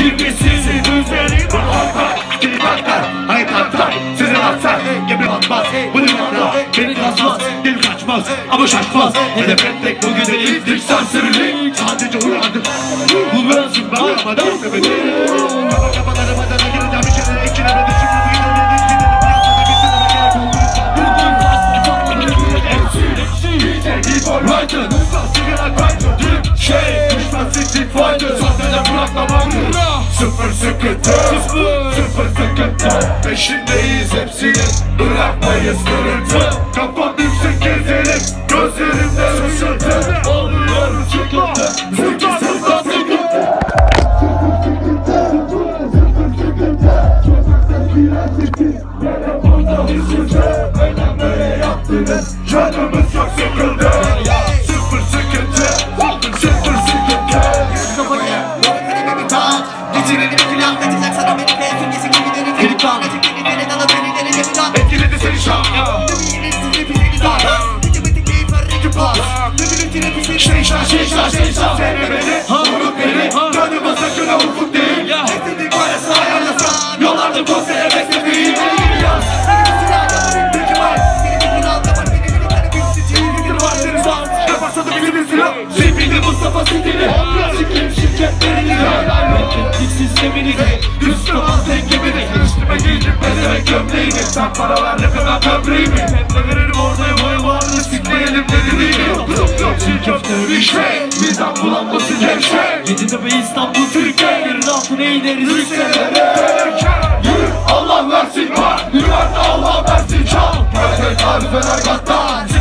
Girmesin üzerine bakar. Seni bakar, hayır bakar. Sizi bakar, gemi batmaz. Bu limanda beni kasmaz, dil kaçmaz ama şaşmaz. Hedef etmek bugün de ilk serserilik. Sadece uyandım. Bu birazcık ben yapmadan sebebim. Kafalarıma da gireceğim bir şeylere ekileme düşünme. Writer, sigara grinder, drip, şey, düşman sesi fighter. Sahnede bıraklamandır, sıfır sıkıntı, sıfır sıkıntı. Peşindeyiz hepsinin, bırakmayız kırıntı. Kafam yüksek gezerim, gözlerimde sıçıntı. Oluyoruz sıkıntı, sıkıntı, sıkıntı. Burada üzüntü, önemli yaptınız. Canımız çok sıkıldı. Sıfır sıkıntı, sıfır sıkıntı. Getirelim filan kaçacak sana beni keyfin kesin giderim. Seni kan beni dalı beni deli can. Etkiledi seni şan. Şeyşan Seni beni, vurur beni. Canıma sakın ha ufuk değil. Estetik parası ayarlasam yollarda konsere beklediğim. Zipidi Mustafa Sidili Sikim şirketlerini Raketlik sistemini Düz kafan tenkemini Üstüme giydim bezemek gömleğini Sen para ver ne kadar böbreğimi Hep de verelim ortaya boyu varını sikmeyelim dediğini Çiğ köfte rişte Midem bulanmasın gevşek Yedide be İstanbul Türkiye Yerin altına ineriz yükselere Yürü Allah versin var Üniversite Allah versin çal Böyle tarifeler kattan